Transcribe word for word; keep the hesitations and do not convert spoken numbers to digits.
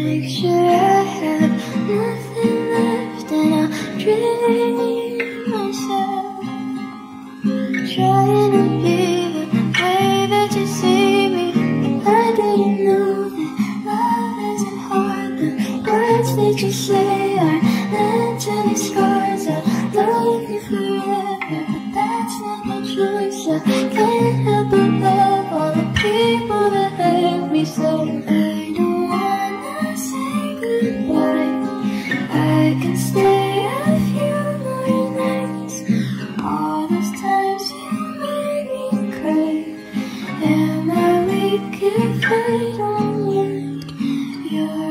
make sure I have nothing left, and I'll drain myself, trying to be the way that you see me. I didn't know that love isn't hard. The words that you say are meant to be scars. I'll love you forever, but that's not my choice. I can't help but love all the people that hurt me so. I don't wanna say goodbye. I can stay a few more nights. All those times you made me cry. Am I weak if I don't want you?